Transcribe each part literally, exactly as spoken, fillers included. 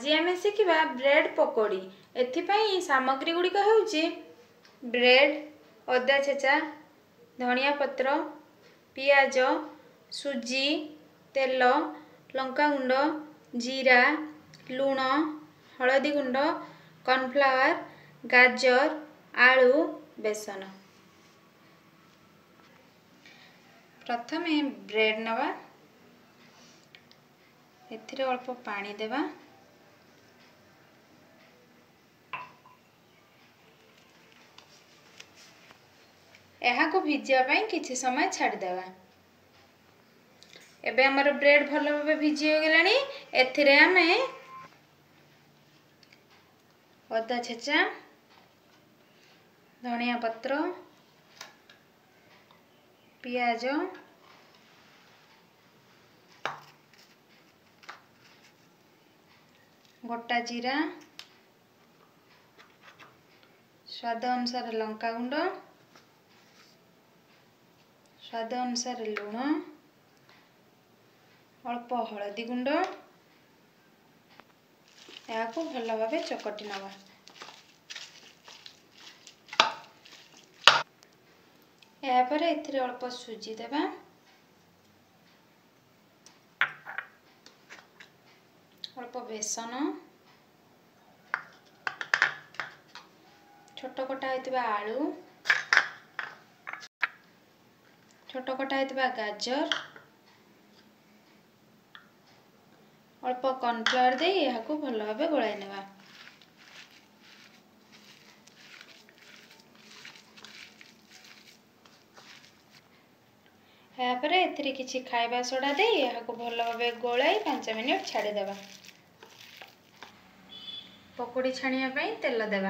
आज आम शिखा ब्रेड पकोड़ी। एथिपाई सामग्री गुड़िक होउची ब्रेड, अदा छेचा, धनिया पत्र, पियाज, सुजी, तेल, लंका गुंड, जीरा, लुण, हलदी गुंड, कॉर्नफ्लावर, गाजर, आलू, बेसन। प्रथमे ब्रेड नवा, एथिरे अल्प पानी देवा, यहाँ को भिजिया पाई किछि समय छाड़ देवा। एबे हमर ब्रेड भलो भाबे भिजी हो गेलानी। एथिरे आमे अदा छेचा, धनिया पत्र, पियाज, गोटा जीरा, स्वाद अनुसार लंका गुंड, स्वाद अनुसार लुण, अल्प हलदी गुंड, या को भल भाबे चकटी नवा। या पर एथिरे अल्प सुजी देबा, अल्प बेसन, छोट कटा होइतिबा आलू, छोट कटा होइतिबा गाजर, अल्प कॉर्नफ्लावर दे यहाँ को भल भाबे गोलाई नेबा। यापर एथिरे किछि खाइबा सोडा दे यहाँ को भल भाबे गोलाई पाँच मिनिट छाड़ी देबा। पकोड़ी छाणिया पई तेल देबा।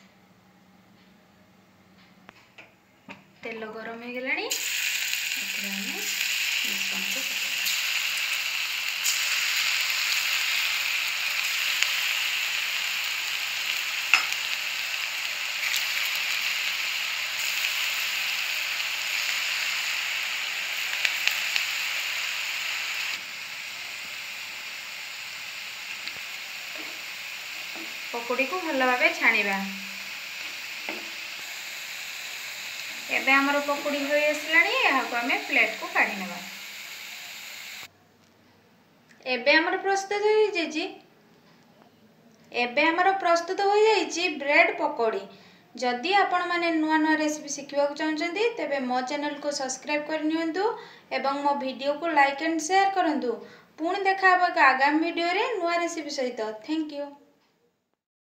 तेल गरम हो गेलानी। एथिरे हम मिश्रण को पकेଇବା। पकोड़ी को भल भाबे छाणीबा। एबे हमर पकोड़ी होई आसलानी। यहाँ को हमें प्लेट को काढ़ी नेबा। एबे हमर प्रस्तुत होई जेजी। एबे हमर प्रस्तुत होई जाईची ब्रेड पकोड़ी। जदि आपण माने नुआ नुआ रेसिपी शिखिबा को चाहउचंदी तेबे मो चैनल को सब्सक्राइब कर नियंतु एवं मो वीडियो को लाइक एंड शेयर करंतु। पुणी देखा हबा आगामी वीडियो रे नुआ रेसिपी सहित। Thank you.